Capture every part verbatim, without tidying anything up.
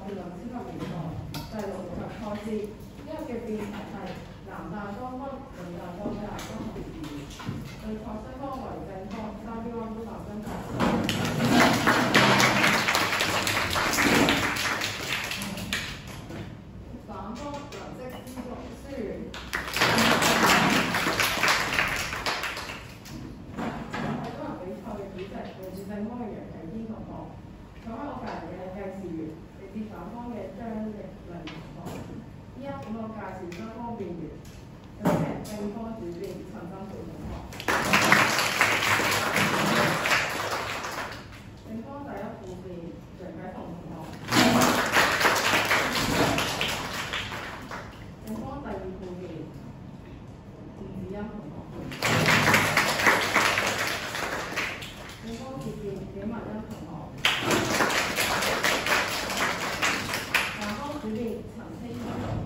辯論超級聯賽第六回合賽事，呢日嘅辯題係男大當分、女大當價不合時宜。對賽雙方為正方，三標安都發生格反方藍色資助書。正方嘅楊啟天同學，坐喺我隔離嘅計時員，嚟自反方嘅張力玲同學。依家咁我介紹雙方辯員，有請正方主辯陳振培同學。正方第一副辯楊啟彤同學。正方第二副辯吳子欣同學。正方接辯紀文欣同學，反方主辯陳希文同學，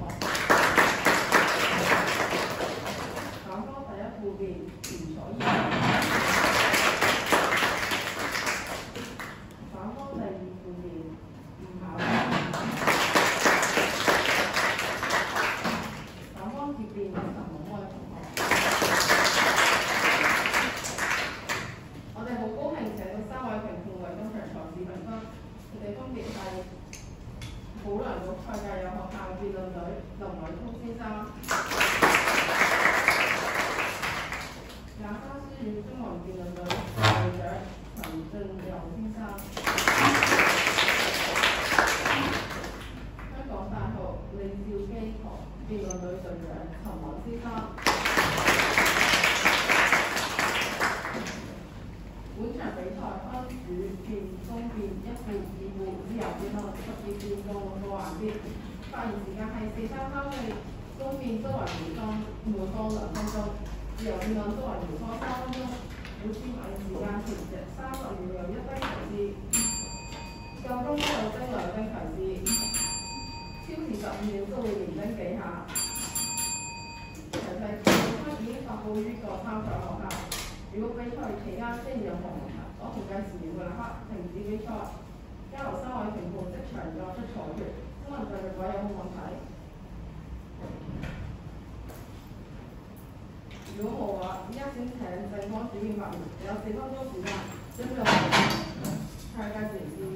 反方第一副辯田楚怡，反方第二副辯吳巧欣，反方接辯陳夢愛同學。保良局賽界有學校辯論隊林偉聰先生，廿三書院中文辯論隊隊長陳俊佑先生，香港大學李兆基堂辯論隊隊長陳雲先生。本場比賽分主辯、中辯、一副、二副、自由辯論十二辯共六個環節，發言時間係四三三四，中辯都為每方每方兩分鐘，自由辯論都為每方三分鐘。每次發言時間前值三十秒有一分提示，夠鐘有徵兩分提示，超時十五秒都會連徵幾下。詳細評分已經發布於各參賽學校。如果比賽期間出現任何問題，我同計時員會立刻停止比賽，交由三位評判即場作出裁決。請問在席位有冇問題？如果冇嘅話，依家先請正方主辯發言，有四分鐘時間，準備好向計時員致意。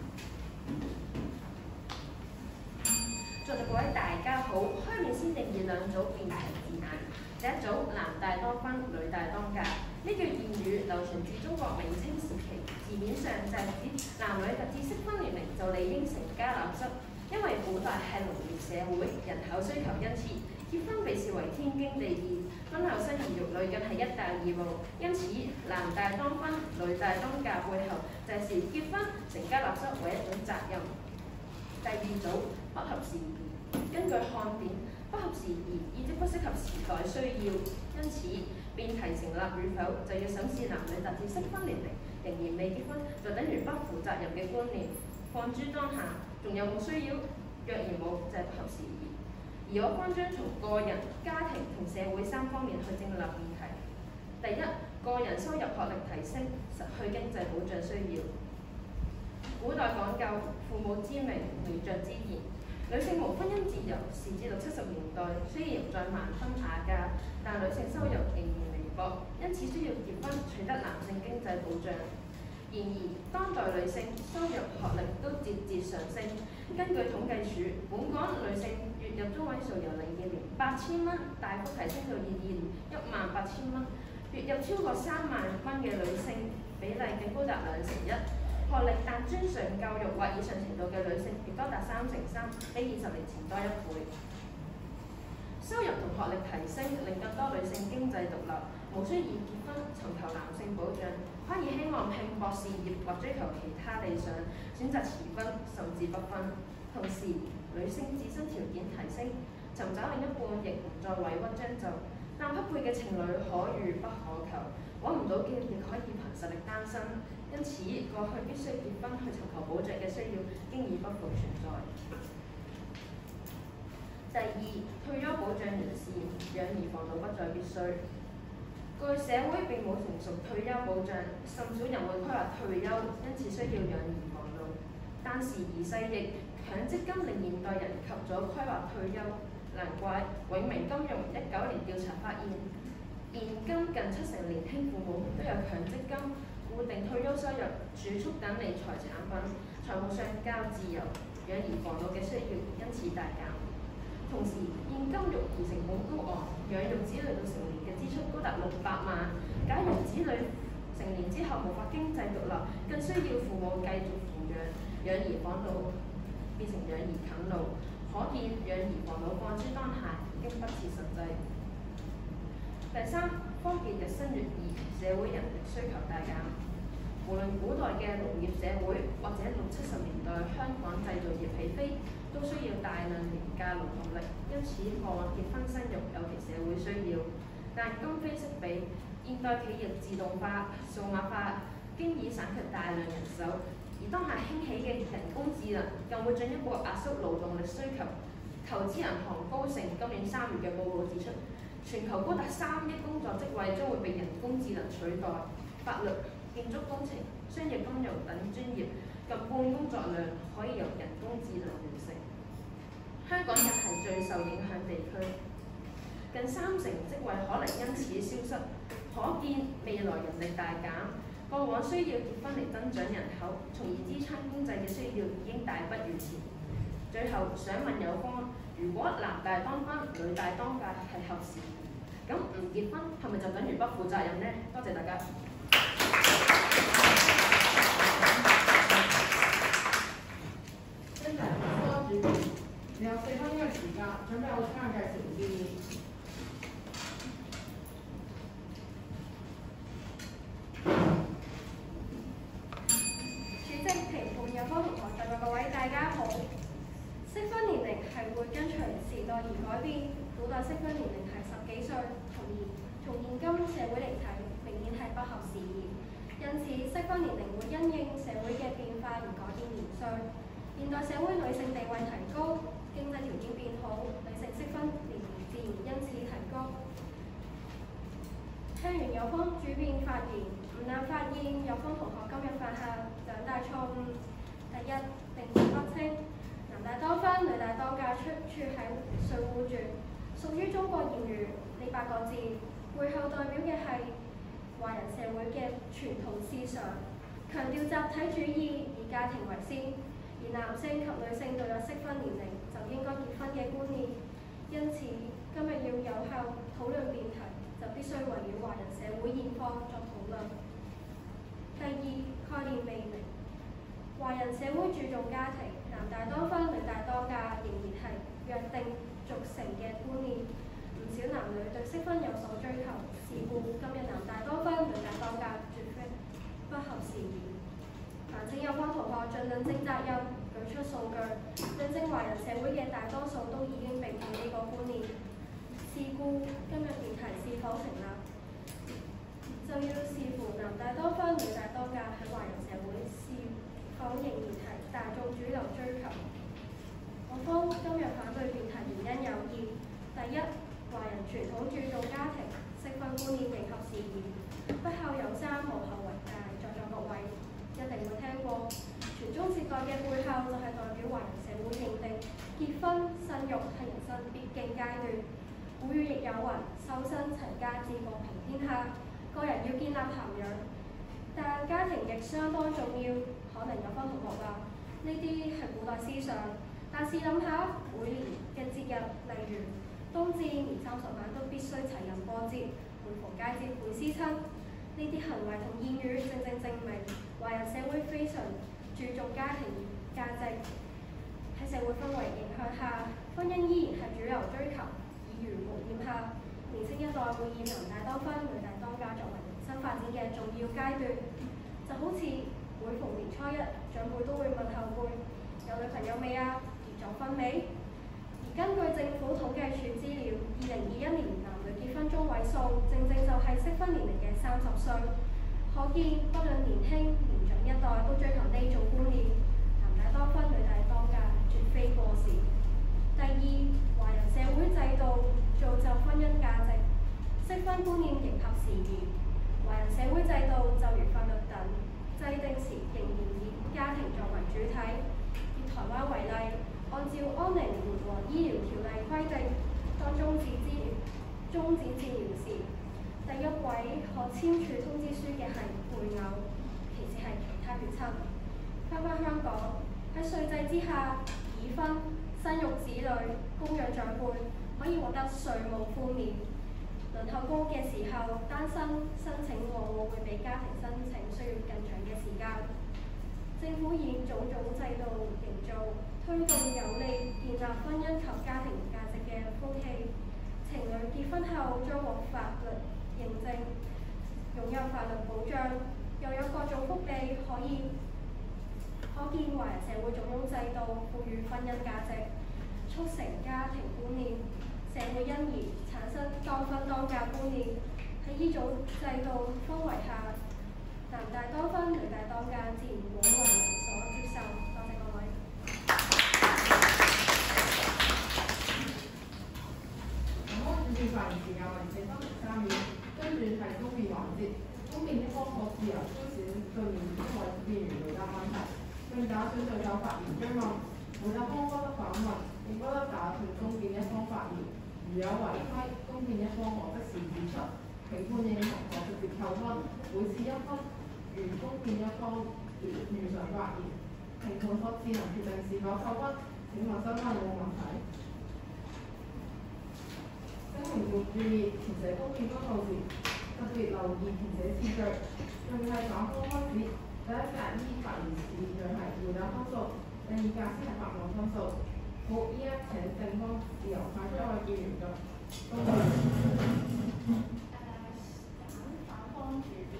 在席各位大家好，開面先定義兩組辯題字眼。第一組男大當分，女大當價。呢句諺語流傳自中國明清時期，字面上就係指男女達至適婚年齡就理應成家立室。因為古代係農業社會，人口需求殷切，結婚被視為天經地義，婚後生兒育女更係一大義務。因此，男大當分，女大當價背後就係視結婚成家立室為一種責任。第二組不合時宜，根據漢典，不合時宜意即不適合時代需要，因此辯題成立與否就要審視男女達至適婚年齡仍然未結婚就等於不負責任嘅觀念。放諸當下，仲有冇需要？若然冇，就係不合時宜。而我關將從個人、家庭同社會三方面去正立辯題。第一，個人收入學歷提升，失去經濟保障需要。古代講究父母之命，媒妁之言。女性無婚姻自由，時至六七十年代雖然在盲婚啞嫁，但女性收入仍然微薄，因此需要結婚取得男性經濟保障。然而，當代女性收入學歷都節節上升。根據統計處，本港女性月入中位數由零二年八千蚊大幅提升到二二年一萬八千蚊，月入超過三萬蚊嘅女性比例更高達兩成一。學歷但專上教育或以上程度嘅女性亦多達三成三，比二十年前多一倍。收入同學歷提升，令更多女性經濟獨立，無需以結婚尋求男性保障，可以希望拼搏事業或追求其他理想，選擇遲婚甚至不婚。同時，女性自身條件提升，尋找另一半亦唔再委屈將就，但匹配嘅情侶可遇不可求，揾唔到嘅亦可以憑實力單身。因此，過去必須結婚去尋求保障嘅需要，經已不復存在。第二，退休保障完善，養兒防老不再必須。據社會並冇成熟退休保障，甚少人會規劃退休，因此需要養兒防老。 但時移世易，強積金令現代人及早規劃退休，難怪永明金融一九年調查發現，現今近七成年輕父母都有強積金固定退休收入、儲蓄等理財產品，財務上較自由，養兒防老嘅需要因此大減。同時，現金育兒成本高昂，養育子女到成年嘅支出高達六百萬。假如子女成年之後無法經濟獨立，更需要父母繼續扶養，養兒防老變成養兒啃老，可見養兒防老放諸當下已經不切實際。第三，科技日新月異，社會人力需求大減。無論古代嘅農業社會，或者六七十年代香港製造業起飛，都需要大量廉價勞動力，因此過往結婚生育有其社會需要。但今非昔比，現代企業自動化、數碼化，經已省卻大量人手，而當下興起嘅人工智能，更會進一步壓縮勞動力需求。投資銀行高盛今年三月嘅報告指出，全球高達三億工作職位將會被人工智能取代，法律、建築工程、商業金融等專業近半工作量可以由人工智能完成。香港亦係最受影響地區，近三成職位可能因此消失，可見未來人力大減。過往需要結婚嚟增長人口，從而支撐經濟嘅需要已經大不如前。最後想問有方，如果男大當婚、女大當嫁係合時宜，咁唔結婚係咪就等於不負責任呢？多謝大家。 現在說舉例，你有四分鐘嘅時間，準備好參加成績。 主席、評判、有方同學，在座各位大家好。適婚年齡係會跟隨時代而改變，古代適婚年齡係十幾歲，從而從現今社會嚟睇，明顯係不合時宜。因此，適婚年齡會因應社會嘅變化而改變年歲。現代社會女性地位提高，經濟條件變好，女性適婚年齡自然因此提高。聽完有方主編發言，唔難發現有方同學今日犯下兩大錯誤。第一，定義不清，男大當婚、女大當嫁出處喺《水滸傳》，屬於中國諺語呢八個字，背後代表嘅係華人社會嘅傳統思想，強調集體主義，以家庭為先，而男性及女性到有適婚年齡就應該結婚嘅觀念。因此，今日要有效討論辯題，就必須圍繞華人社會現況作討論。第二，概念未明。華人社會注重家庭，男大當婚、女大當嫁仍然係約定俗成嘅觀念。唔少男女對適婚有所追求，是故今日男大當婚、女大當嫁絕非不合時宜。煩請有關同學盡量正責任，舉出數據，印證華人社會嘅大多數都已經並冇呢個觀念。是故今日辯題是否成立，就要視乎男大當婚、女大當嫁喺華人社會是否仍然係大眾主流追求。我方今日反對辯題原因有二：第一，華人傳統注重家庭，適婚觀念仍合時宜。不孝有三，無後為大。在座各位一定會聽過，傳宗接代嘅背後就係代表華人社會認定結婚生育係人生必經階段。古語亦有云：修身齊家治國平天下。個人要建立涵養，但家庭亦相當重要。可能有方同學話呢啲係古代思想，但試諗下，每年嘅節日，例如冬至、年三十晚都必須齊人過節，每逢佳節倍思親。呢啲行為同言語正正證明華人社會非常注重家庭價值。喺社會氛圍影響下，婚姻依然係主流追求。耳濡目染下，年輕一代會以男大當婚、女大當嫁作為人生發展嘅重要階段。就好似每逢年初一，長輩都會問後輩：有女朋友未啊？結咗婚未？而根據政府統計處資料，二零二一年男女結婚中位數，正正就係適婚年齡嘅三十歲。可見，不論年輕年長一代都追求呢種觀念，男大當婚、女大當嫁，絕非過時。第二，華人社會制度造就婚姻價值，適婚觀念仍合時宜。華人社會制度就如法律等，制定時仍然以家庭作為主體， 挑戰完善。第一位可簽署通知書嘅係配偶，其次係其他血親。翻返香港，喺稅制之下，已婚、生育子女、供養長輩可以獲得稅務寬免。輪候公屋嘅時候，單身申請往往會比家庭申請需要更長嘅時間。政府以種種制度營造，推動有利建立婚姻及家庭價值嘅風氣。情侶結婚後將獲法律認證，擁有法律保障，又有各種福利可以。可見華人社會種種制度賦予婚姻價值，促成家庭觀念，社會因而產生當婚當嫁觀念。喺呢種制度氛圍下，男大當婚，女大當嫁，自然廣為人所接受。多謝各位。 咁我轉轉發言時間為四分零三秒，跟住係公辯環節。公辯一方可自由挑選對面之外辯員回答問題，並打算對手發言追問。回答方不得反問，亦不得打斷公辯一方發言。如有違規，公辯一方可即時指出，評判認同可直接扣分，每次一分。如公辯一方如如常發言，評判可自行決定是否扣分。請問收翻有冇問題？聲明要注意填寫公辯公告時，特別留意填寫次序，仲係反方開始。第一格依發言次序係回答分數，第二格先係發問分數。好，依家請正方自由派出一位議員嘅公辯。誒，揀反方主辯。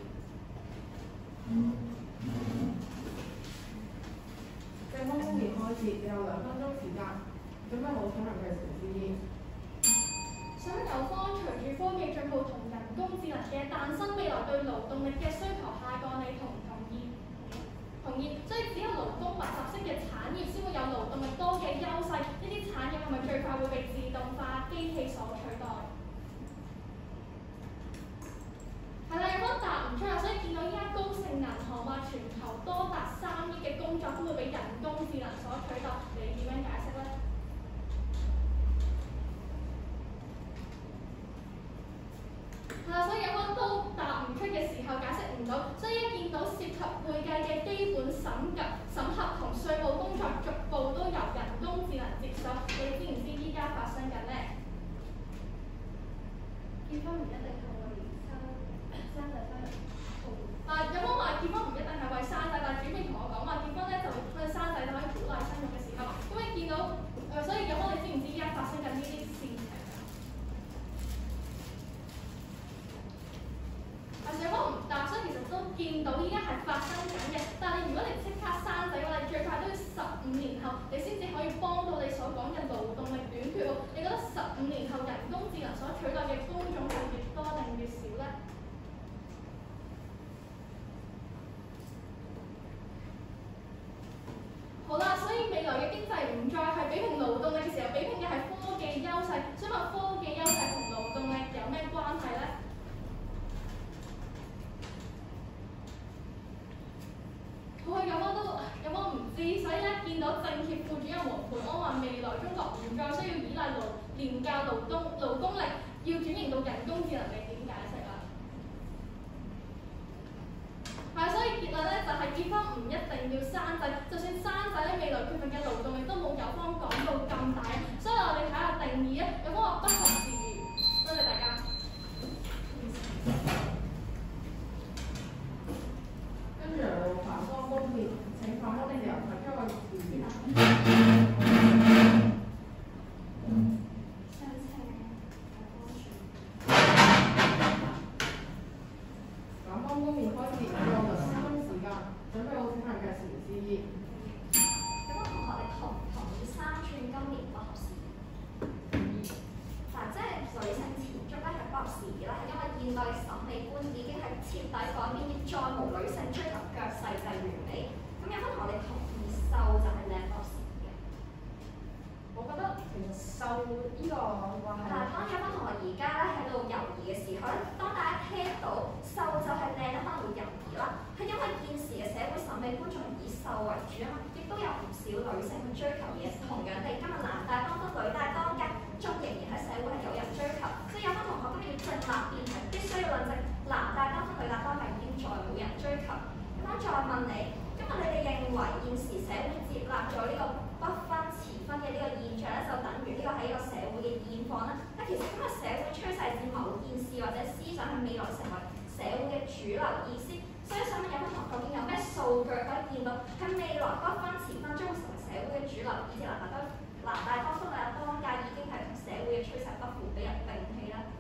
正方公辯開始，你有兩分鐘時間。準備好請人嘅陳志燕。 想有方隨住科技進步同人工智能嘅誕生，未來對勞動力嘅需求下降，你同唔同意？同意。所以只有勞工密集式嘅產業先會有勞動力多嘅優勢。呢啲產業係咪最快會被自動化機器所取代？係啦，有方答唔出啊！所以見到依家高盛銀行話全球多達三億嘅工作都會被人工智能所取代，你點樣解釋呢？係啦，所以有方都答唔出嘅時候解釋唔到，所以一見到涉及會計嘅基本審及審核同稅務工作逐步都由人工智能接手，你知唔知依家發生緊呢？ 結婚唔一定係為生生仔生同。 啊，有方話結婚唔一定係為生仔，但係主編同我講話結婚咧就為生仔就可以鼓勵生育嘅時候，咁你見到誒、呃，所以有方你知唔知依家發生緊呢啲事情？啊，有方唔答，所以其實都見到依家係發生緊嘅。但係如果你即刻生仔嘅話，你最快都要十五年後，你先至可以幫到你所講嘅勞動力短缺喎。你覺得十五年後人工智能所取代嘅工種係越多定越少咧？好啦，所以未來嘅經濟唔再係比拼勞動力嘅時候，比拼嘅係科技優勢。想問科技優勢同勞動力有咩關係咧？我有乜都有乜唔知，所以咧見到政協副主任黃培安話未來中國唔再需要依賴勞廉價勞動勞工力，要轉型到人工智能，你點解釋啊？係，所以結論咧就係、是、結婚唔一定要生仔，就算生仔咧，未來缺乏嘅勞動力都冇有方講到咁大。所以我哋睇下定義咧，有方話不合時宜。多謝大家。 跟住由反方公辯，請反方嘅自由派出一位議員。 相稱反方公辯開始，有六分鐘時間，準備好請人嘅陳志燕。 咁我同學你同唔同意三寸金蓮不合時宜？嗱，即係女性前足咧係不合時宜啦，係因為現代嘅審美觀已經係徹底改變，要再無女性追求腳細細完美。咁有分同學你同意瘦就係靚不合時宜嘅？ 我覺得其實瘦呢個話係。 但係當有分同學而家咧喺度猶豫嘅時候咧，當大家聽到瘦就係靚咧，可能會猶豫啦，係因為現時嘅社會審美觀仲係以瘦為主啊嘛，亦都有唔少女性去追求嘅。同樣地，今日男大當婚，女大當嫁，仲仍然喺社會係有人追求，所以有分同學今日要追數據可以見到，喺未來不婚遲婚將會成為社會嘅主流，以至男大當男大當婚女大當嫁已經係同社會嘅趨勢不符，俾人摒棄啦。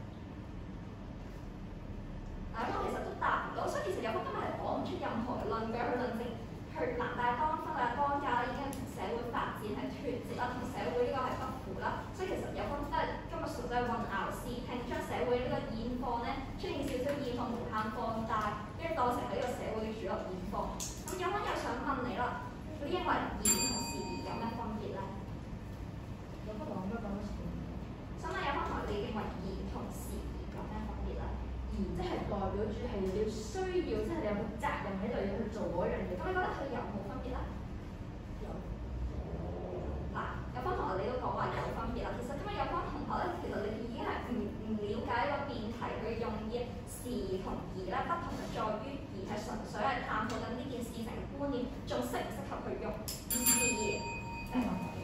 嗱，咁其實都答唔到，所以其實有方今日係講唔出任何論據去論證，去男大當婚女大當嫁啦，已經同社會發展係脫節啦，同社會呢個係不符啦。所以其實有方都係今日純粹係混淆視聽，將社會呢個現況咧出現少少現況無限放大，跟住當成係呢個社會嘅主流現況。咁有方又想問你啦，你認為言同事業有咩分別咧？有方講咩講得少？想問有方同你認為言同事業有咩分別咧？ 言即係代表住係你要需要，即係你有個責任喺度要去做嗰樣嘢。 咁你覺得佢有冇分別咧？有。嗱，有方同學你都講話有分別啦。其實今日有方同學咧，其實你哋已經係唔唔了解呢個辯題佢用嘅事同義咧，不同係在於義係純粹係探討緊呢件事情嘅觀念，仲適唔適合去用事業。即係我哋。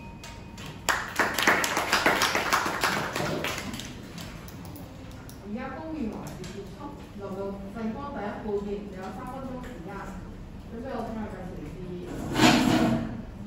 而家公寓環節結束，輪到正光第一部分，有三分鐘時間，準備我聽下計時器。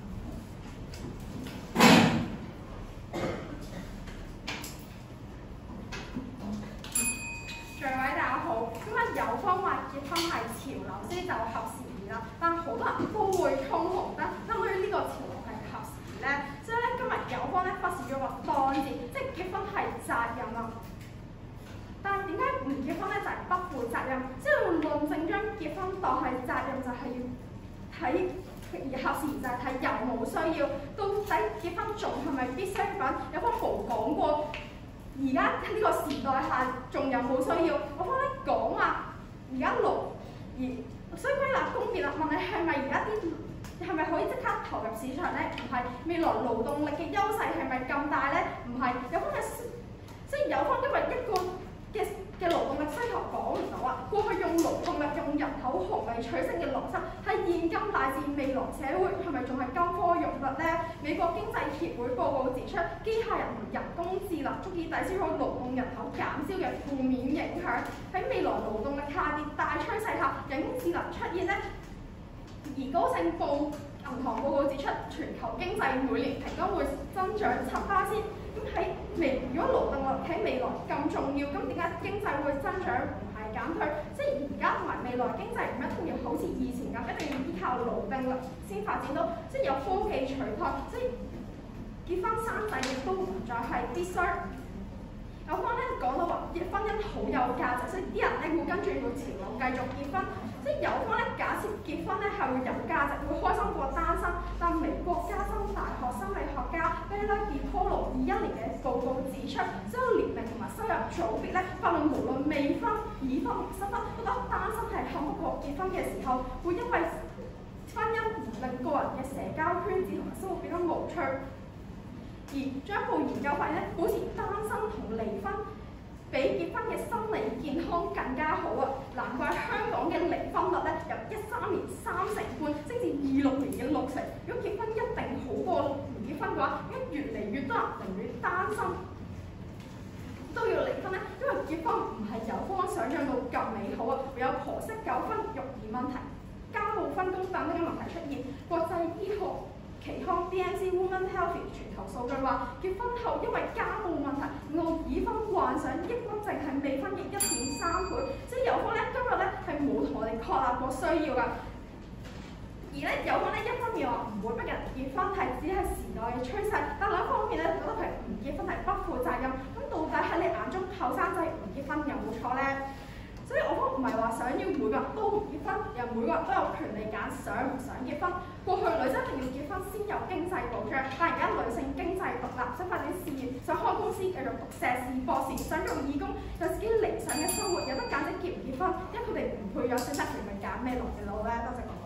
各位大家好，今日有方話結婚係潮流，所以就合時宜啦。但好多人都會衝紅燈，咁對於呢個潮流係合時宜咧，所以咧今日有方咧忽視咗個當字，即係結婚係責任啦。但係點解唔結婚咧就係、是、不負責任？即係論證將結婚當係責任，就係要睇而合時就係睇有冇需要，到底結婚仲係咪必需品？有方冇講過，而家呢個時代下仲有冇需要？我方咧講話而家勞而所以歸納公別啦，問你係咪而家啲係咪可以即刻投入市場咧？唔係，未來勞動力嘅優勢係咪咁大咧？唔係，有方嘅即係有方因為一個嘅嘅勞動力需求講唔到啊！過去用勞動力、用人口紅利取勝嘅邏輯，喺現今大致未來社會係咪仲係金科玉律咧？美國經濟協會報告指出，機械人同人工智能足以抵消咗勞動人口減少嘅負面影響。喺未來勞動力下跌大趨勢下，人工智能出現咧，而高盛報銀行報告指出，全球經濟每年平均會增長七巴仙。咁喺未，如果勞動力喺未來咁重要，咁點解經濟會增長唔係減退？即係而家同埋未來經濟唔一定要好似以前咁，一定要依靠勞動力先發展到，即係有科技取代，即係結婚生仔亦都唔再係必須。有方咧講到話結婚姻好有價值，所以啲人咧會跟住個潮流繼續結婚。即係有方咧假設結婚咧係會有價值，會開心過單身。但美國加州大學心理學家 Bella DiPolo 二一年嘅報告指出，所有年齡同埋收入組別咧，法論無論未婚、已婚同新婚，覺得單身係幸福過結婚嘅時候，會因為婚姻而令個人嘅社交圈子同埋生活變得無趣。而進一步研究發現咧，保持單身同離婚比結婚嘅心理健康更加好啊！難怪香港嘅離婚率咧由一三年三成半升至二六年嘅六成。如果結婚一定好過唔結婚嘅話，咁越嚟越多人寧願單身都要離婚咧，因為結婚唔係有方想象到咁美好啊，會有婆媳糾紛、育兒問題、家務分工等等嘅問題出現。國際醫學期刊 B M C Women Health 全球數據話，結婚後因為家務問題，我已婚患上抑鬱症係未婚嘅一點三倍。即係有方咧今日咧係冇同我哋確立過需要㗎。而咧有方咧一方面話唔會逼人結婚，係只係時代嘅趨勢，但另一方面咧覺得佢唔結婚係不負責任。咁到底喺你眼中後生仔唔結婚有冇錯咧？所以我都唔係話想要每個人都唔結婚，又每個人都有權利揀想唔想結婚。過去女仔一定要結婚先有經濟保障，但而家女性經濟獨立，想發展事業，想開公司繼續讀碩士、博士，想做義工，有自己理想嘅生活，有得揀，即結唔結婚，因為佢哋唔配有選擇權，咪揀咩路嘅路咧？多謝各位。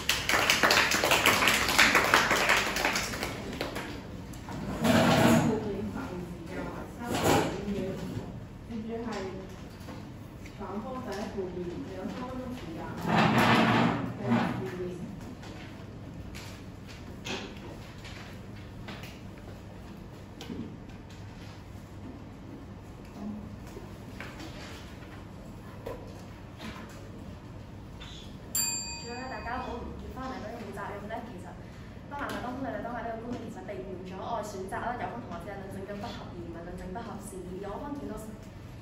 反方第一部分有三分鐘時間，繼續表演。 咁咧，大家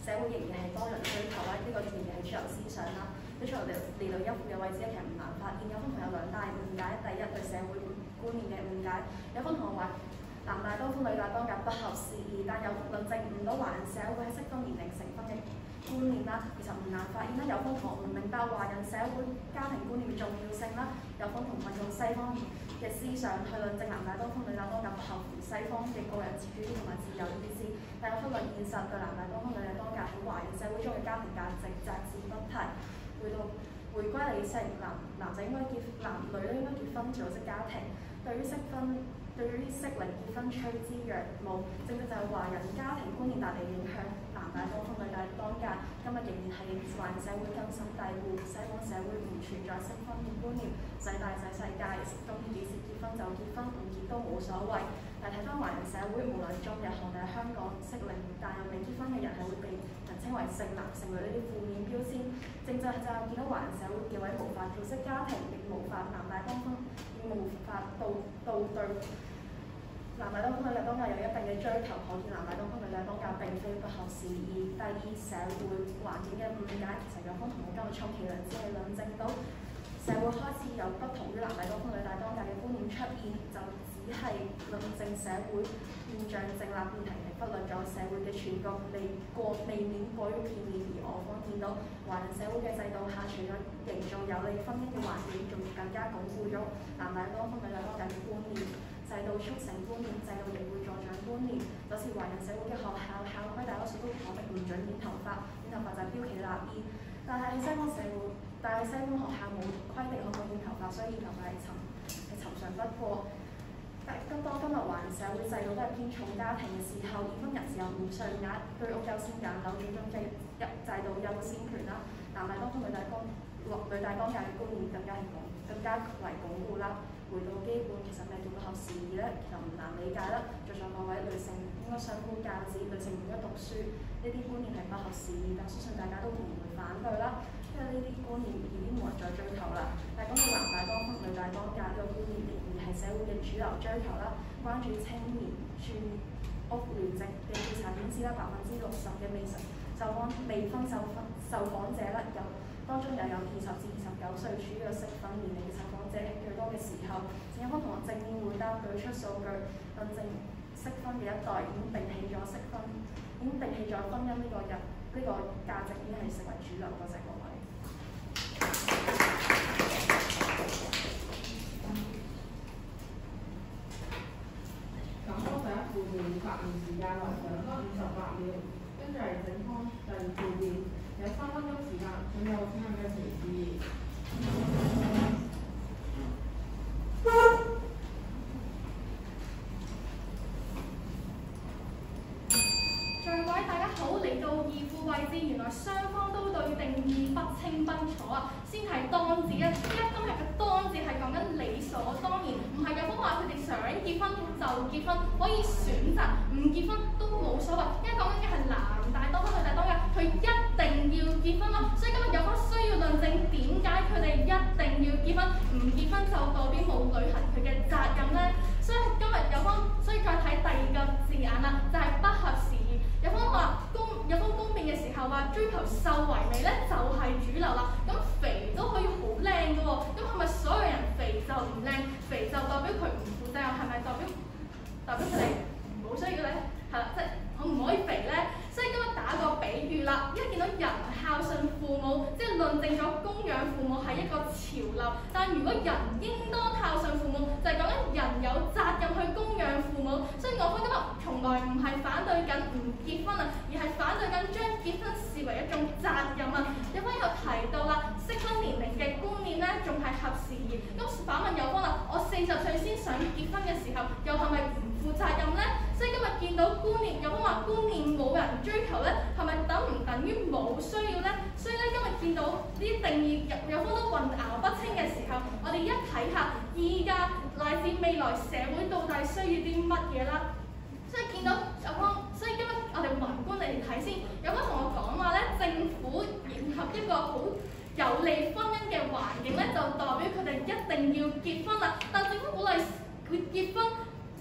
社會仍然係多人追求啦，呢、這個仍然係主流思想啦。對出嚟列到一副嘅位置咧，其實唔難發現。有分同有兩大誤解，第一對社會觀念嘅誤解，有分同話男大多夫女大當嫁不合時宜，但有論證唔到華人社會喺適婚年齡成婚嘅觀念啦，其實唔難發現啦。有分同唔明白華人社會家庭觀念嘅重要性啦，有分同運用西方嘅思想去論證男大多夫女大當嫁不合乎西方嘅個人自主同埋自由意思，但有忽略現實對男大多夫女大當嫁喺華人社會中嘅家庭價值隻字不提。回到回歸理性，男男仔應該結，男女咧應該結婚組織家庭。對於適婚，對於適齡結婚趨之若鶩，正正就係華人家庭觀念帶嚟影響。男大多夫女大當嫁，今日仍然係華人社會根深蒂固，西方社會唔存在適婚嘅觀念，仔大仔世界，中意幾時結婚就結婚，唔結都冇所謂。但睇翻華人社會，無論中日韓定係香港，適齡但又未結婚嘅人係會被人稱為剩男，成為呢啲負面標籤。正正就係見到華人社會嘅位無法組織家庭，亦無法男大當婚，亦無法到到對男大當婚女大當嫁有一定嘅追求，可見男大當婚女大當嫁並非不合時宜。第二，社會環境嘅誤解，其實有分同我今日充其量只係論證到社會開始有不同於男大當婚女大當嫁嘅觀念出現，就只係論證社會現象正立辯題，係忽略咗社會嘅全局，未過未免過於片面。而我方見到華人社會嘅制度下，除咗營造有利婚姻嘅環境，仲更加鞏固咗男大當婚女大當嫁嘅觀念。制度促成觀念，制度亦會助長觀念。就似華人社會嘅學校校規，大多數都講明唔準染頭髮，染頭髮就係標奇立異。但係西方社會，但係西方學校冇規定可唔可以染頭髮，所以染頭髮係尋係尋常不過。咁當今日華人社會制度都係偏重家庭嘅時候，結婚人士又唔上額，居屋優先揀樓，種種嘅制度優先權啦。男大當婚女大當女大當嫁嘅觀念更加係鞏更加為鞏固啦。回到基本，其實咩叫不合時宜咧？其實唔難理解啦。在座各位女性應該相夫教子，女性唔應該讀書，呢啲觀念係不合時宜，但相信大家都唔會反對啦。因為呢啲觀念已經冇人再追求啦。但係講到男大當婚女大當嫁呢個觀念，仍然係社會嘅主流追求啦。關注青年住屋聯席嘅調查顯示啦，百分之六十嘅未實受訪未婚受訪受訪者啦，有當中又有二十至二十九歲處於個適婚年齡嘅受訪者係最多嘅時候。另一方同學正面回答舉出數據，論證適婚嘅一代已經摒棄咗適婚，已經摒棄咗婚姻呢個人呢、這個價值已經係成為主流。多謝各位。 咁多第一副面發言時間為兩分五十八秒，跟住係整方第二副面有三分鐘時間，咁有請問嘅同志。 在位大家好，嚟到二副位置，原來雙方都對定義不清不楚啊！先係當字啊，依家今日嘅當字係講緊理所當然，唔係有方話佢哋想結婚就結婚，可以選擇唔結婚都冇所謂。依家講緊嘅係男大當婚女大當嫁，佢一定要結婚咯。所以今日有方需要論證點解佢哋一定要結婚，唔結婚就代表冇履行佢嘅責任咧。所以今日有方，所以再睇第二個字眼啦，就係、是、不合時宜。有方話公有方公辯嘅時候話追求瘦為美咧，就係、是、主流啦。咁肥都可以好靚嘅喎，咁係咪所有人肥就唔靚？肥就代表佢唔負責任？係咪代表代表佢哋冇需要咧？係啦，即係我唔可以肥咧。所以今日打個比喻啦，一見到人孝順父母，即係論證咗供養父母係一個潮流。但如果人應當孝順父母，就係講緊人有責任去供養父母。所以我方今日從來唔係反對緊唔結婚啊，而係反對緊將結婚視為一種責任啊。有方有提到啦，適婚年齡嘅觀念咧，仲係合時宜。咁反問有方啦，我四十歲先想結婚嘅時候，又係咪唔負責任咧？所以今日見到觀念，有方話觀念冇人追求咧，係咪等唔等於冇需要咧？所以咧，今日見到呢啲定義有有方都混淆不清嘅時候，我哋一睇下而家乃至未來社會到底需要啲乜嘢啦。所以見到有方，所以今日我哋宏觀嚟睇先，有方同我講話咧，政府迎合一個好有利婚姻嘅環境咧，就代表佢哋一定要結婚啦。但政府鼓勵佢結婚，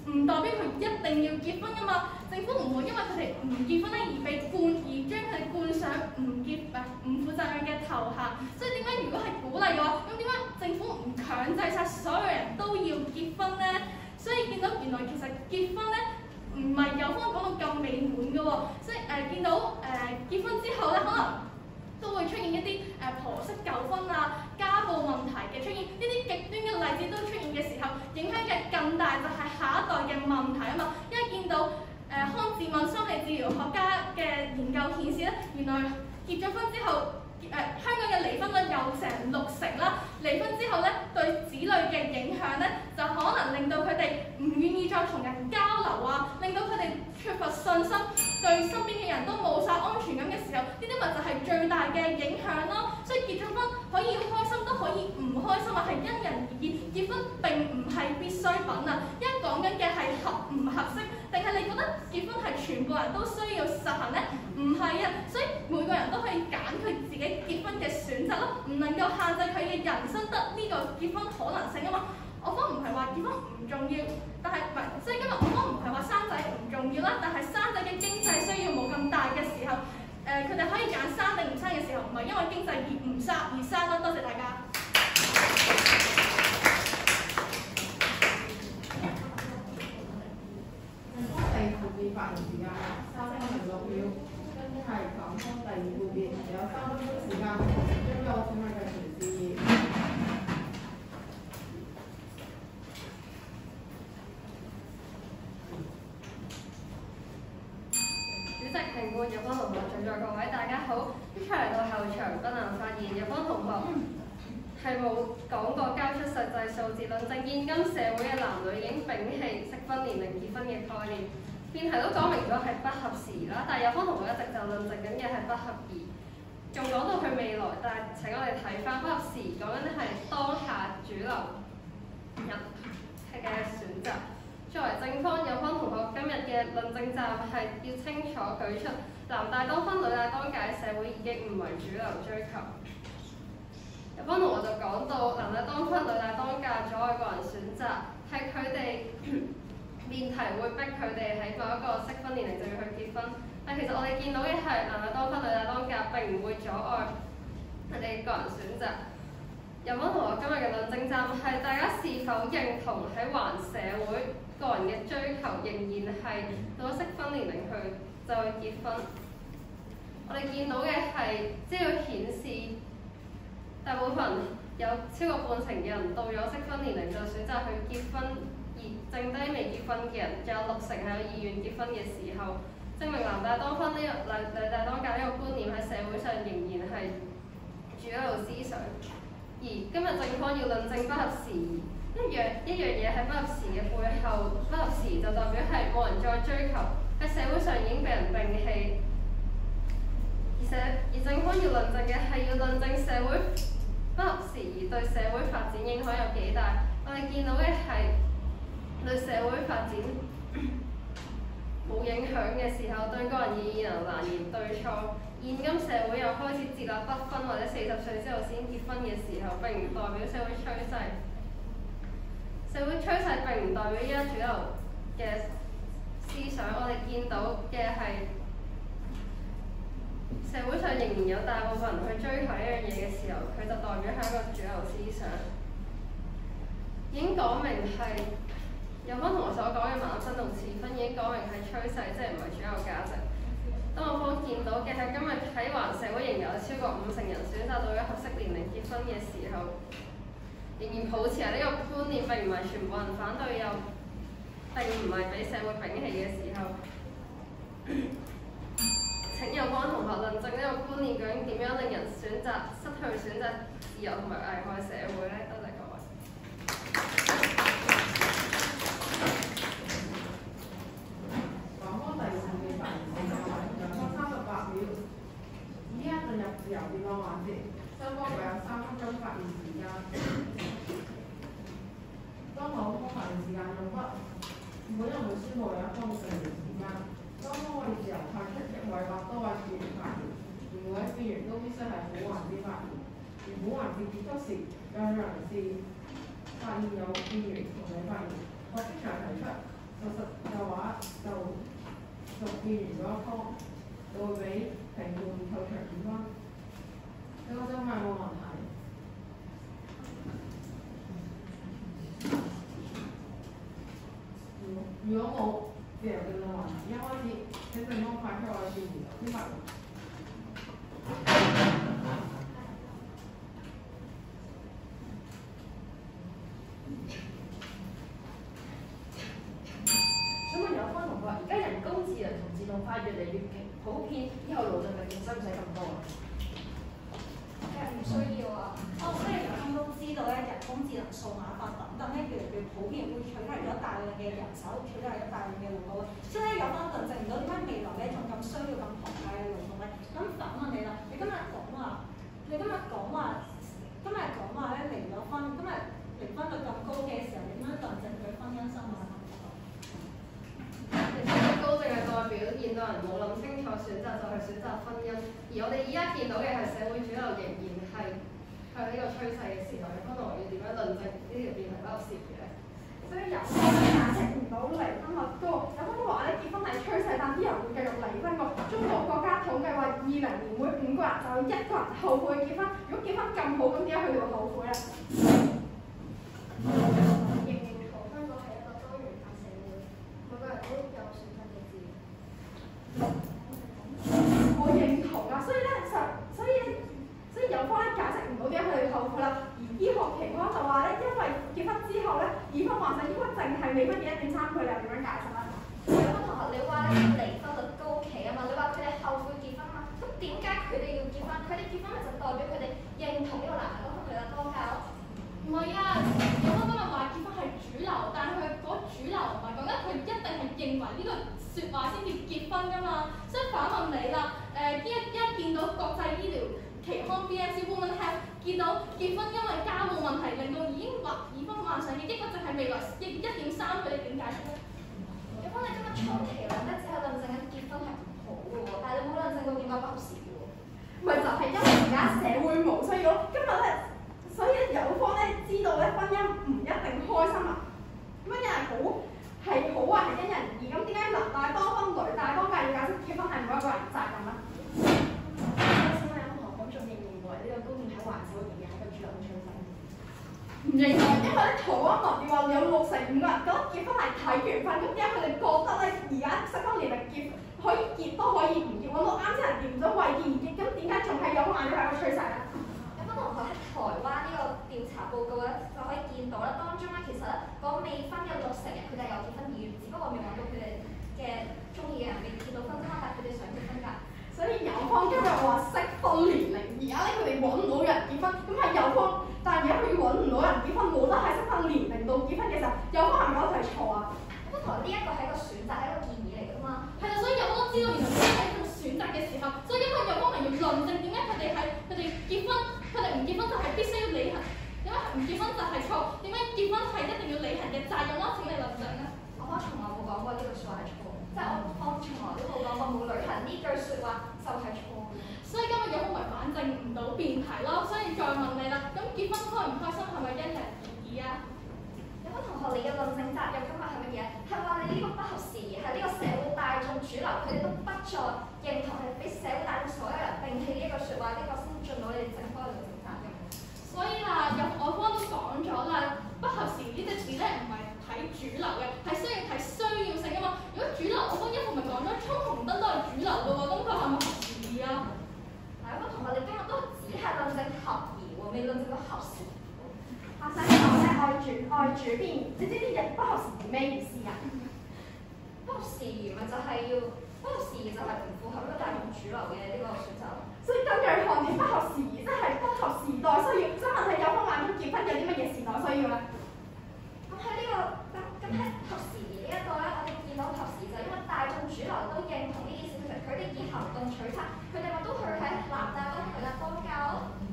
唔代表佢一定要結婚㗎嘛。政府唔會因為佢哋唔結婚咧而被冠而將佢哋冠上唔結唔唔負責任嘅頭銜。所以點解如果係鼓勵嘅話，咁點解政府唔強制晒所有人都要結婚咧？所以見到原來其實結婚咧唔係有方講到咁美滿嘅喎，所以誒、呃、見到誒、呃、結婚之後咧，可能都會出現一啲誒、呃、婆媳糾紛啊、家暴問題嘅出現，呢啲極端嘅例子都出現嘅時候，影響嘅更大就係下一代嘅問題啊嘛。因為見到誒、呃、康智敏心理治療學家嘅研究顯示咧，原來結咗婚之後，誒、呃、香港嘅離婚率有成六成啦。離婚之後咧，對子女嘅影響咧，就可能令到佢哋唔願意再同人交流啊，令到佢哋缺乏信心，對身邊嘅人都冇晒安全感嘅時候，呢啲咪就係最大嘅影響咯。所以結咗婚可以開心，都可以唔開心啊，係因人而異。結婚並唔係必需品啊，因為講緊嘅係合唔合適，定係你覺得結婚係全部人都需要實行咧？唔係啊，所以每個人都可以揀佢自己結婚嘅選擇咯，唔能夠限制佢嘅人生得呢個結婚可能性啊嘛。我方唔係話結婚唔重要，但係唔係，所以今日我方唔係話生仔唔重要啦，但係生仔嘅經濟需要冇咁大嘅時候，誒佢哋可以揀生定唔生嘅時候，唔係因為經濟而唔生而生咯。多謝大家。 第二部發言時間三分零六秒，跟住係講方第二部別有三分鐘時間，將有請我嘅陳志義。 主席、評判、有關同學，在座各位大家好。一出嚟到後場不能發言，有關同學係冇講過交出實際數字，論證現今社會嘅男女已經摒棄適婚年齡結婚嘅概念。辯題都講明咗係不合時啦，但係有方同學一直就論證緊嘅係不合宜，仲講到佢未來，但係請我哋睇翻不合時講緊咧係當下主流人嘅選擇。作為正方，有方同學今日嘅論證站係要清楚舉出男大當婚、女大當嫁嘅社會已經唔為主流追求。有方同學就講到男大當婚、女大當嫁阻礙個人選擇，係佢哋辯題會逼佢哋喺某一個適婚年齡就要去結婚，但其實我哋見到嘅係男大當婚、女大當嫁並唔會阻礙佢哋個人選擇。有方同學今日嘅論證站係大家是否認同喺環社會個人嘅追求仍然係到咗適婚年齡去就去結婚。我哋見到嘅係資料顯示，大部分有超過半成嘅人到咗適婚年齡就選擇去結婚，而剩低未結婚嘅人有六成係有意願結婚嘅時候，證明男大當婚呢、這個女女大當嫁呢個觀念喺社會上仍然係主流思想。而今日正方要論證不合時宜，一樣一樣嘢喺不合時嘅背後，不合時就代表係冇人再追求，喺社會上已經被人摒棄。而且而正方要論證嘅係要論證社會不合時宜對社會發展影響有幾大。我哋見到嘅係對社會發展冇影響嘅時候，對個人意義能難言對錯。現今社會又開始接納不婚或者四十歲之後先結婚嘅時候，並唔代表社會趨勢。社會趨勢並唔代表依家主流嘅思想。我哋見到嘅係社會上仍然有大部分人去追求一樣嘢嘅時候，佢就代表係一個主流思想。已經講明係有方同學所講嘅晚婚同遲婚，已經講明係趨勢，即係唔係主流價值。當我方見到嘅係今日喺環社會仍有超過五成人選擇到咗合適年齡結婚嘅時候，仍然保持係呢個觀念，並唔係全部人反對，又並唔係俾社會摒棄嘅時候。請有方同學論證呢個觀念究竟點樣令人選擇失去選擇自由同埋危害社會呢？多謝各位。 港方第四嘅發言時間為兩分三十八秒。依家進入自由辯論環節，雙方各有三分鐘發言時間。當港方發言時間用畢，每人會宣佈有一方嘅剩餘時間。雙方可以自由派出一位或多位議員發言，而每位議員都必須係本環節發言。而本環節結束時，有人士發現有議員同你發言，可即場提出，就就實嘅話就就變完咗一方，就會俾評判扣除五分。你覺得咁有冇問題？如果冇自由辯論問題，一開始喺正方派出我嘅建議先發言。 想問有方同學，而家人工智能同自動化越嚟越普遍，以後勞動力仲使唔使咁多啊？ 其實唔需要啊！我雖然有分都知道咧，人工智能、數碼化等等咧越嚟越普遍，會取代咗大量嘅人手，取代咗大量嘅勞動力。所以咧，有方論證唔到點解未來咧仲咁需要咁龐大嘅勞動力。咁反問你啦，你今日講話，你今日講話，今日講話咧離咗婚，今日離婚率咁高嘅時候，你點樣論證佢婚姻生活幸福？ 離婚率高淨係代表現代人冇諗清楚選擇就係選擇婚姻，而我哋依家見到嘅係社會主流仍然係向呢個趨勢嘅時代。可能我要點樣論證呢條辯題比較涉嘅咧？ 所以有方咧解釋唔到離婚率高，有方都話咧結婚係趨勢，但啲人會繼續離婚個。中國國家統計話二零年每五個人就有一個人後悔結婚，如果結婚咁好，咁點解佢哋會後悔咧？ 認唔認同香港係一個多元化社會，每個人都有選擇嘅自由？ 我認同啊，所以咧就所以所以有方咧解釋唔到點解佢哋後悔啦。而醫學期刊就話咧，因為結婚之後咧，已婚患上抑鬱症係未乜嘢一定參，佢哋又點樣解釋咧？ 有個同學你話咧離婚率高企啊嘛，你話佢哋後悔結婚啊嘛，咁點解佢哋要結婚？佢哋結婚咪就代表佢哋認同呢個男人同佢哋當家咯？ 唔係啊，有方今日話結婚係主流，但係佢嗰主流唔係講緊佢一定係認為呢個説話先至結婚㗎嘛。所以反問你啦，誒、呃、一一見到國際醫療期刊 B S Women Health 見到結婚因為家務問題令到已經或已婚患上嘅抑鬱症係未來一一點三倍，你點解釋咧？ 有方你今日初期論咧只係論證緊結婚係唔好嘅喎，但係你冇論證到點解不合時嘅喎。 咪就係因為而家社會冇需要，今日咧，所以咧有方咧知道咧婚姻唔一定開心啊，婚姻係好係好啊，係因人而異。咁點解男大當婚女大當嫁要解釋結婚係每一個人責任咧？ 請問有同學咁仲認唔認為呢個觀念喺華小仍然係一個主流嘅趨勢？ 唔認同，因為咧台灣民調話有六成五個人覺得結婚係睇緣分，咁點解佢哋覺得咧而家適婚年齡結可以結都可以唔結，揾到啱先人結唔咗為結而結，咁點解仲係有眼咗係個趨勢咧？ 有方同學喺台灣呢個調查報告咧就可以見到咧，當中咧其實咧個未婚嘅六成人佢哋有結婚意願，只不過未揾到佢哋嘅中意嘅人，未結到婚啫嘛，但係佢哋想結婚㗎。 所以有方今日話適婚年齡，而家咧佢哋揾唔到人結婚，咁係有方，但係而家佢揾唔到人結婚，冇得喺適婚年齡度結婚嘅時候，有方係咪覺得係錯啊？ 咁同埋呢一個係一個選擇，係一個建議嚟㗎嘛。 係啊，所以有方都知道原來佢哋喺做選擇嘅時候，所以因為有方係要論證點解佢哋係佢哋結婚，佢哋唔結婚就係必須要履行，點解唔結婚就係錯？點解結婚係一定要履行嘅責任咯？請你論證啊！ 我可從來冇講過呢句説話係錯，即係我我從來都冇講過冇履行呢句説話就係錯嘅。 所以今日有方咪反證唔到辯題咯，所以再問你啦，咁結婚開唔開心係咪因人而異啊？ 有個同學你嘅論證責任今日係乜嘢？係話你呢個不合時宜，係呢個社會大眾主流，佢哋都不再認同，係俾社會大眾所有人摒棄呢一句説話，呢、這個先盡到你哋正確嘅論證責任。 所以啦，有我方都講咗啦，不合時宜呢隻字咧唔係睇主流嘅，係需要睇需要性㗎嘛。如果主流，我方一號咪講咗衝紅燈都係主流嘅喎，咁佢係咪合時宜啊？ 係啊，同學你今日都只係論證合宜喎，未論證到合時宜。 阿細講咧愛主愛主邊，你知唔知不合時宜咩意思啊？ 不合時宜咪就係要不合時宜就係唔符合呢個大眾主流嘅呢個選擇。 所以根據學點不合時宜，即係不合時代需要。請問係有方眼中結婚有啲乜嘢時代需要咧？ 咁喺呢個咁咁喺合時宜呢一個咧，我哋見到合時就係因為大眾主流都認同呢件事，其實佢哋以行動取策，佢哋咪都去喺男大當女大當嫁咯。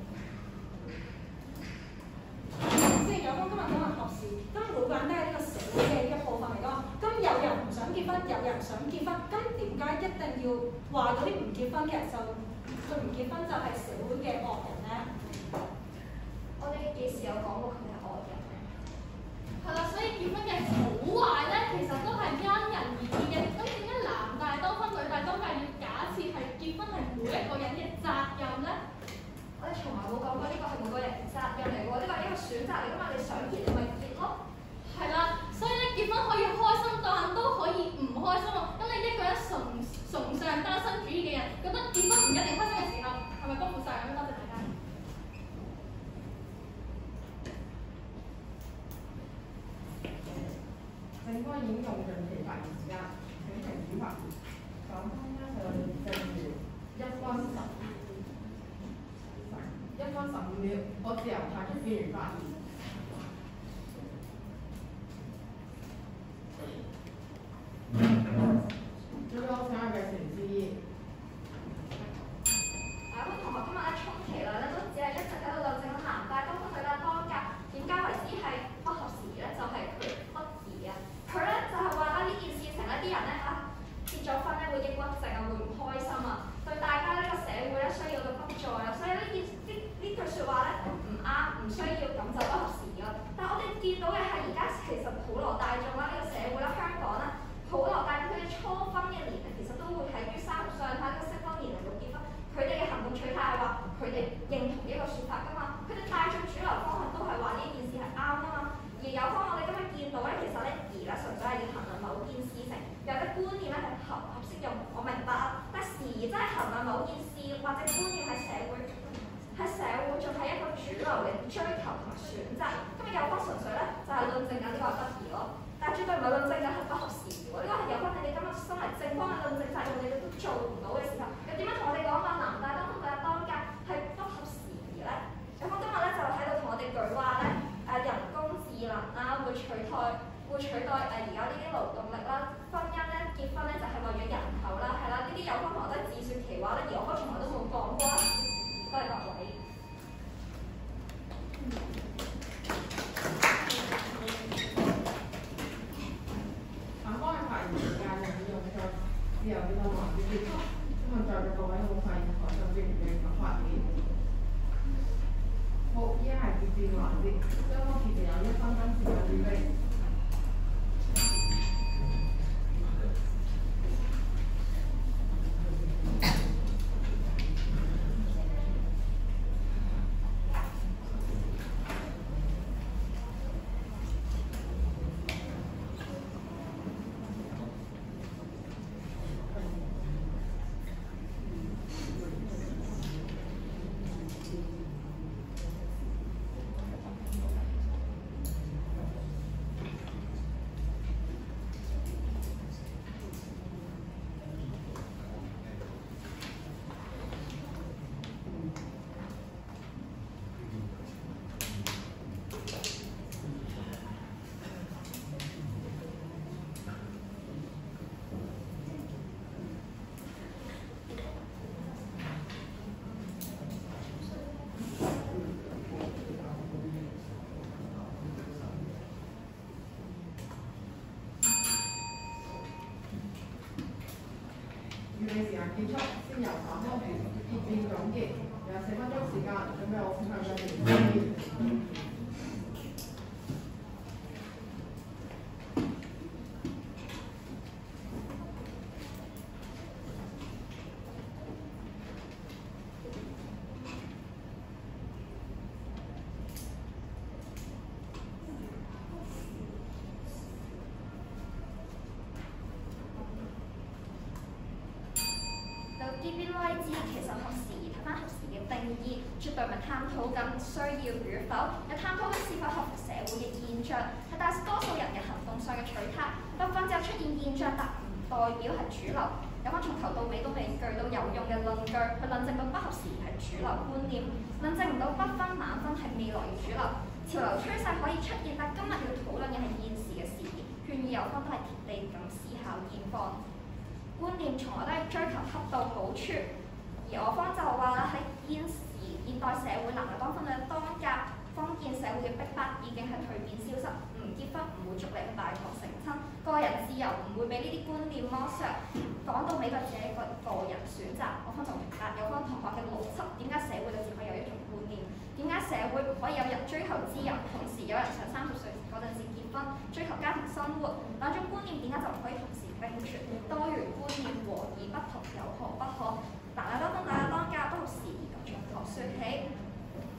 即係有方今日講話合時，咁老闆都係呢個社會嘅一部分嚟㗎嘛。咁有人唔想結婚，有人想結婚，咁點解一定要話嗰啲唔結婚嘅人就佢唔結婚就係社會嘅惡人咧？ 我哋幾時有講過佢係惡人咧？ 係啦，所以結婚嘅好壞咧，其實都係因嚟㗎嘛，你想結你咪結咯。 係啦，所以咧結婚可以開心，但都可以唔開心喎。咁你一個人崇崇尚單身主義嘅人，覺得結婚唔一定開心嘅時候，係咪不負責任？多謝大家。 政方已經用盡其發言時間，請停止發言。反方加上剩餘一分十一分十五秒，我自由派出議員發言。最後請阿嘅陳志毅。 啊，咁同學今日咧充其量咧都只係一直喺度論證男大當婚女大當嫁，點解為之係不合時宜咧？就係佢不宜啊！佢咧就係話啦，呢件事情咧啲人咧啊結咗婚咧會抑鬱症啊，會唔開心啊，對大家呢個社會咧需要嘅幫助啊，所以呢件呢呢句説話咧唔啱，唔需要咁就不合時宜咯。但係我哋見到嘅係而家其實普羅大眾啦，呢個社會啦，香港啦。普羅大眾佢哋初婚嘅年齡其實都會喺於三十歲喺呢個適婚年齡度結婚，佢哋嘅行動取態係話佢哋認同呢個説法㗎嘛，佢哋大眾主流方向都係話呢件事係啱㗎嘛，而有方我哋今日見到咧，其實咧而咧純粹係要衡量某件事情，有啲觀念咧係合唔合適用，我明白啊，但時真係衡量某件事或者觀念喺社會喺社會仲係一個主流嘅追求同埋選擇，今日有方純粹咧就係論證緊呢個不宜咯。但係絕對唔係論證緊係不合時宜喎，呢個係有關你哋今日身為正方嘅論證制度，你哋都做唔到嘅時候，又點樣同我哋講話男大當婚女大當嫁係不合時宜咧？有方今日咧就喺度同我哋舉話咧，誒人工智能啦會取代會取代誒而家呢啲勞動力啦，婚姻咧結婚咧就係為咗人口啦，係啦，呢啲有方同學都係自説其話咧，而我方從來都冇講過啦，多謝各位。 反方嘅發言時間就已用咗，自由辯論環節結束。請問在座各位有冇發言台上議員嘅發言？好，依家係結辯環節，雙方決定有一分鐘時間準備。預備時間結束，先由反方結結辯總結，有四分鐘時間，準備好向嘅議員。 呢邊位置其實合時宜，睇翻合時嘅定義，絕對唔係探討緊需要與否，係探討緊是否合乎社會嘅現象，係大多數人嘅行動上嘅取態。不婚之後出現現象，但唔代表係主流。有翻從頭到尾都未具到有用嘅論據，去論證到不合時宜係主流觀念，論證唔到不婚晚婚係未來嘅主流。潮流趨勢可以出現，但今日要討論嘅係現時嘅事宜，勸議有方都係貼地咁思考現況。觀念從來都係追求恰到好處，而我方就話啦，喺現時現代社會男大當婚女大當嫁，封建社會嘅逼迫已經係蛻變消失，唔結婚唔會捉你去大堂成親，個人自由唔會俾呢啲觀念剝削。講到尾就自己個個人選擇，我方就明白有方同學嘅邏輯，點解社會就只可以有一種觀念，點解社會唔可以有人追求自由，同時有人想三十歲嗰陣時結婚，追求家庭生活，兩種觀念點解就唔可以同時並存？多元觀念和而不同，有何不可？男大當婚女大當嫁，不合時宜，從何說起？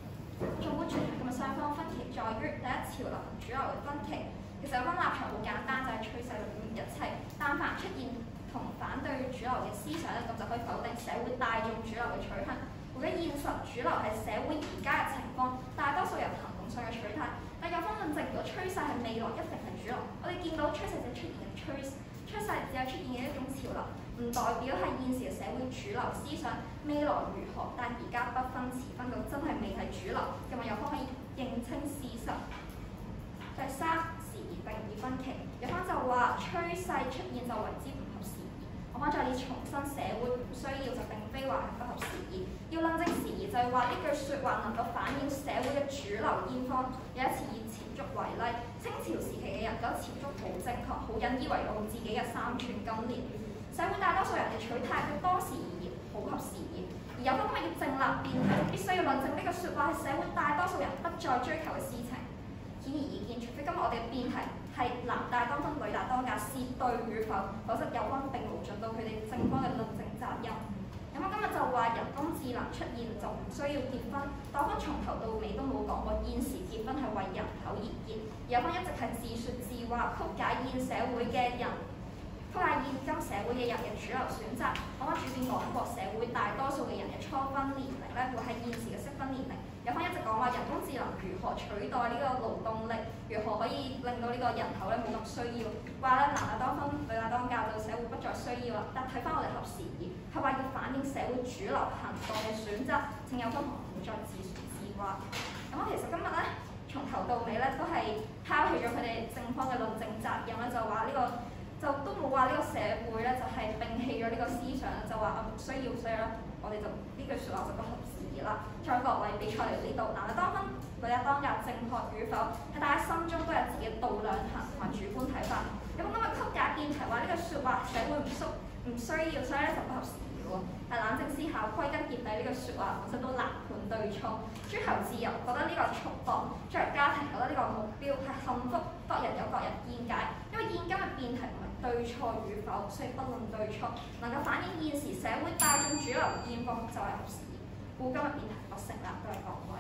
總括全場今日雙方分歧在於第一，潮流同主流嘅分歧。其實有關立場好簡單，就係趨勢裏面一切。但凡出現同反對主流嘅思想咧，咁就可以否定社會大眾主流嘅取向。或者現實主流係社會而家嘅情況，大多數人行動上嘅取態。但有方論證，如果趨勢係未來一定係主流，我哋見到趨勢就出現嘅趨趨勢只係出現嘅一種潮流，唔代表係現時嘅社會主流思想。未來如何，但而家不分遲分到真係未係主流。咁啊，有方可以認清事實。第三，時宜定義分歧。有方就話趨勢出現就為之唔合時宜，我方再以重申社會唔需要就並非話係不合時宜。要論證時宜就係話呢句説話能夠反映社會嘅主流現況。有一次以潮族為例，清朝時期嘅人覺得潮族好正確，好引以為傲自己嘅三寸金蓮。社會大多數人嘅取態佢多時宜，好合時宜。而有方今日要正立辯題，必須要論證呢句説話係社會大多數人不再追求嘅事情。顯而易見，除非今日我哋嘅辯題係男大當婚，女大當嫁，是對與否，否則有方並無盡到佢哋正方嘅論證責任。有方今日就話人工智能出現就唔需要結婚，但我方從頭到尾都冇講過現時結婚係為人口而結，而有方一直係自説自話，曲解現社會嘅人，曲解現今社會嘅人嘅主流選擇。我方主編講過，社會大多數嘅人嘅初婚年齡咧會係現時嘅適婚年齡。有方一直講話人工智能如何取代呢個勞動力，如何可以令到呢個人口咧冇咁需要，話咧男大當婚，女大當嫁，就社會不再需要啦。但睇翻我哋合時宜，係話要反映社會主流行動嘅選擇。請有方同學唔好再自説自話。咁我其實今日咧從頭到尾咧都係拋棄咗佢哋正方嘅論證責任咧，就話呢個就都冇話呢個社會咧就係摒棄咗呢個思想，就話啊唔需要，所以咧我哋就呢句説話就不合時宜啦。在各位比賽嚟呢度，男大當婚，女大當嫁，正確與否，喺大家心中都有自己嘅度量衡同埋主觀睇法。有冇今日曲解辯題話呢句説話社會唔縮唔需要，所以咧就不合時宜喎。但冷靜思考，歸根結底呢句説話本身都難判對錯。追求自由，覺得呢個係束縛；作為家庭，覺得呢個目標係幸福。各人有各人見解，因為現今嘅辯題唔係對錯與否，所以不論對錯，能夠反映現時社會大眾主流現況就係合時宜。故今日辯題不成立，多謝各位。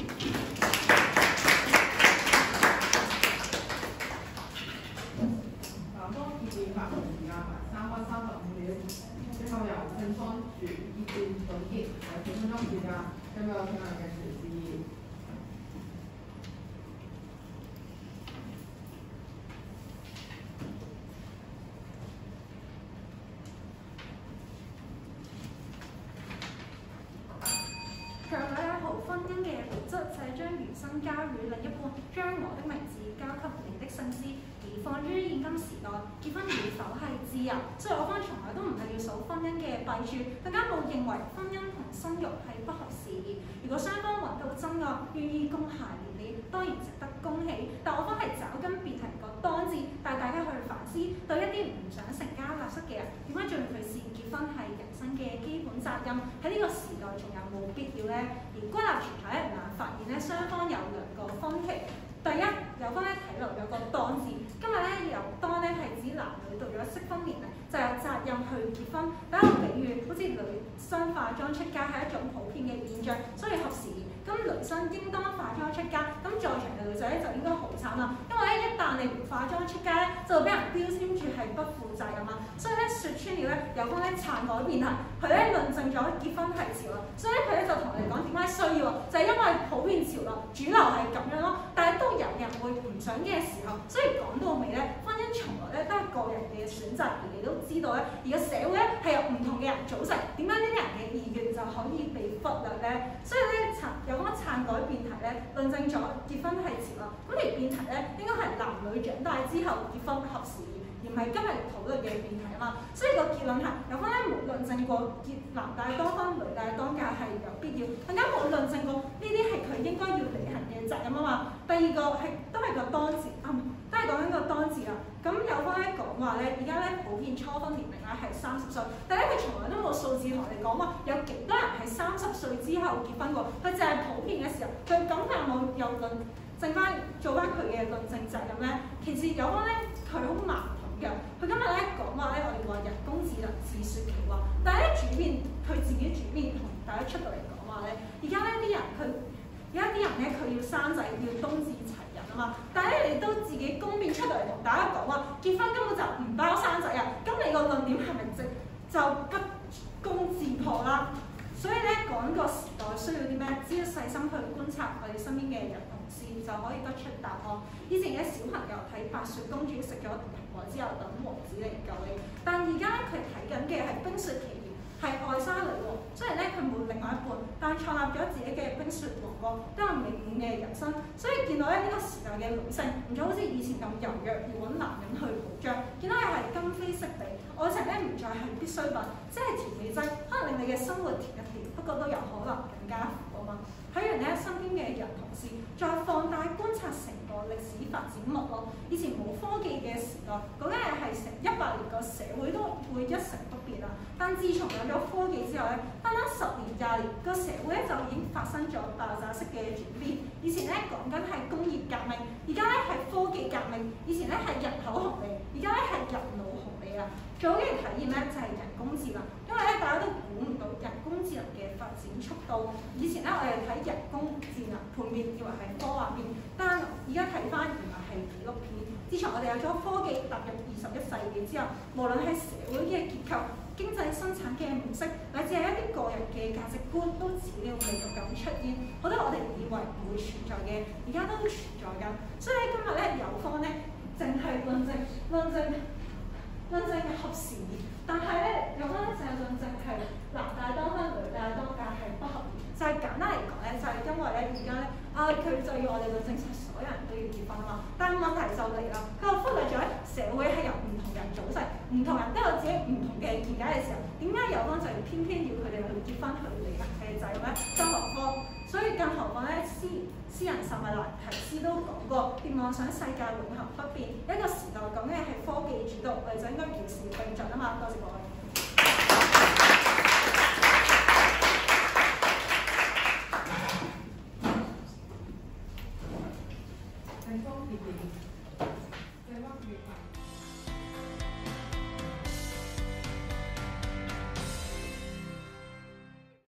南方意見發言時間為三分三十五秒，之後由正方主意見總結為四分鐘時間，今日請嚟嘅主持。 強女也好，婚姻嘅本質就係將原生交予另一半，將我的名字交給你的姓氏。而放於現今時代，結婚與否係自由，所以我方從來都唔係要數婚姻嘅弊處，更加冇認為婚姻同生育係不合時宜。如果雙方揾到真愛，願意共諧連理，當然值得恭喜。但我方係找根辯題個當字，帶大家去反思，對一啲唔想成家立室嘅人，點解仲要佢視結婚係人生嘅基本責任？喺呢個時代仲有冇必要呢？而歸納全體一眼發現咧，雙方有兩個分歧。第一，有方咧睇落有個當字，今日咧有當咧係指男女到咗適婚年齡就有責任去結婚。打個比喻，好似女生化妝出街係一種普遍嘅現象，所以合時宜。咁女生應當化妝出街，咁在場嘅女仔咧就應該好慘啦，因為咧一旦你唔化妝出街咧，就會俾人標籤住係不負責任啊。所以咧説穿了咧，有方咧篡改辯題，佢咧論證咗結婚係潮流，所以咧佢咧就同我哋講點解需要啊，就係、是、因為普遍潮流主流係咁樣咯，但係都有人會唔想嘅時候，所以講到尾咧，婚姻從來咧都係個人嘅選擇，而你都知道咧，而個社會咧係由唔同嘅人組成，點解呢啲人嘅意願就可以被忽略咧？所以咧有方篡改辯題咧，論證咗結婚係潮流，咁條辯題咧應該係男女長大之後結婚合時宜，而唔係今日討論嘅辯題啊嘛。所以個結論係有方咧冇論證過結男大當婚，女大當嫁係有必要，更加冇論證過呢啲係佢應該要履行嘅責任啊嘛。第二個係都係個當字，嗯，都係講緊個當字啦。咁有方咧講話咧，而家咧普遍初婚年齡咧係三十歲，但係咧佢從來都冇數字同我哋講話有幾多人係三十歲之後結婚過，佢就係普遍嘅時候，佢咁佢有冇又論證翻做翻佢嘅論證責任咧？其實有方咧佢好矛盾嘅，佢今日咧講話咧，我哋話人工智能自説其話，但係咧主面佢自己主面同大家出到嚟講話咧，而家咧啲人佢。而有一啲人咧，佢要生仔要冬至齊人啊嘛，但係咧你都自己公面出嚟同大家講話結婚根本就唔包生仔啊，咁你個論點係咪直就不攻自破啦？所以咧講個時代需要啲咩？只要細心去觀察我哋身邊嘅人同事，就可以得出答案。以前嘅小朋友睇白雪公主食咗蘋果之後等王子嚟救你，但而家咧佢睇緊嘅係冰雪奇緣，係愛莎女王。雖然咧佢冇另外一半，但創立咗自己嘅冰雪王國，都有美滿嘅人生。所以見到咧呢個時代嘅女性唔再好似以前咁柔弱，要揾男人去保障。見到佢係今非昔比，愛情咧唔再係必需品，即係甜味劑，可能令你嘅生活甜一甜，不過都有可能更加苦啊嘛。睇完咧身邊嘅人同事，再放大觀察成個歷史發展脈絡。以前冇科技嘅時代，嗰間係成一百年個社會都會一成不變啦。但自從有咗科技之後咧，單單十年廿年個社會咧就已經發生咗爆炸式嘅轉變。以前咧講緊係工業革命，而家咧係科技革命。以前咧係人口紅利，而家咧係人腦紅利啦。最好嘅體驗咧就係人工智能，因為咧大家都估唔到人工智能嘅發展速度。以前咧我哋睇人工智能盤面以為係科幻片，但而家睇翻原來係紀錄片。自從我哋有咗科技踏入二十一世紀之後，無論係社會嘅結構、經濟生產嘅模式，乃至係一啲個人嘅價值觀，都始料未及咁出現。好多我哋以為唔會存在嘅，而家都存在緊。所以今日咧有方咧，淨係論證論證。論證係合時宜，但係咧有翻就係論證係男大當婚，女大當嫁係不合宜。就係、是、簡單嚟講咧，就係、是、因為咧而家咧啊佢就要我哋論證晒所有人都要結婚啊嘛。但係問題就嚟啦，佢又忽略咗咧社會係由唔同人組成，唔同人都有自己唔同嘅見解嘅時候，點解有方就要偏偏要佢哋去結婚去離婚嘅仔咧？更何況，所以更何況咧詩詩人薩米蘭提斯都講過，別妄想世界永恆不變。一個時代講嘅係科技主導，我哋就應該與時並進啊嘛。多謝各位。 地方別別。